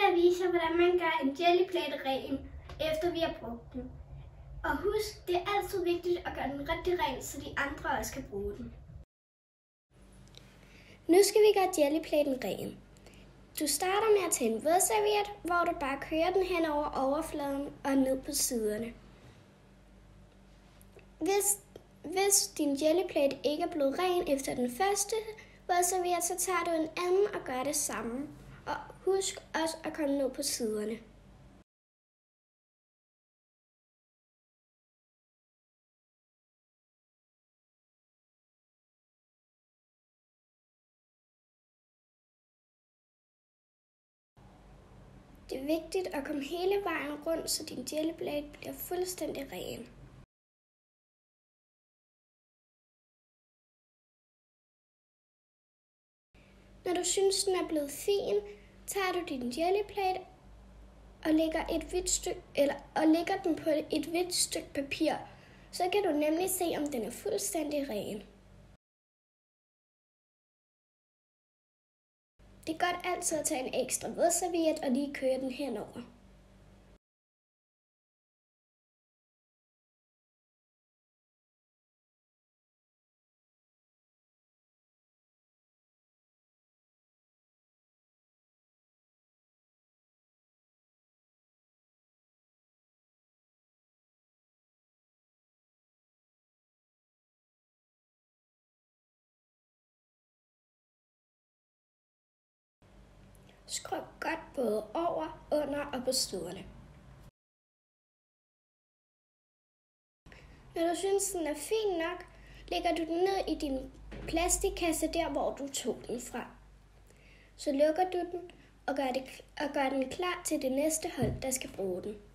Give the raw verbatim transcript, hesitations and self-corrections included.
jeg vise jer, hvordan man gør en jellyplate ren, efter vi har brugt den. Og husk, det er altid vigtigt at gøre den rigtig ren, så de andre også kan bruge den. Nu skal vi gøre jellyplaten ren. Du starter med at tage en vådserviet, hvor du bare kører den hen over overfladen og ned på siderne. Hvis, hvis din jellyplate ikke er blevet ren efter den første vådserviet, så tager du en anden og gør det samme. Og husk også at komme ned på siderne. Det er vigtigt at komme hele vejen rundt, så din jellyplate bliver fuldstændig ren. Når du synes, den er blevet fin, tager du din jellyplate og lægger, et hvidt stykke, eller, og lægger den på et hvidt stykke papir. Så kan du nemlig se, om den er fuldstændig ren. Det er godt altid at tage en ekstra vådserviet og lige køre den henover. Skrub godt både over, under og på siderne. Når du synes, den er fin nok, lægger du den ned i din plastikkasse der, hvor du tog den fra. Så lukker du den og gør, det, og gør den klar til det næste hold, der skal bruge den.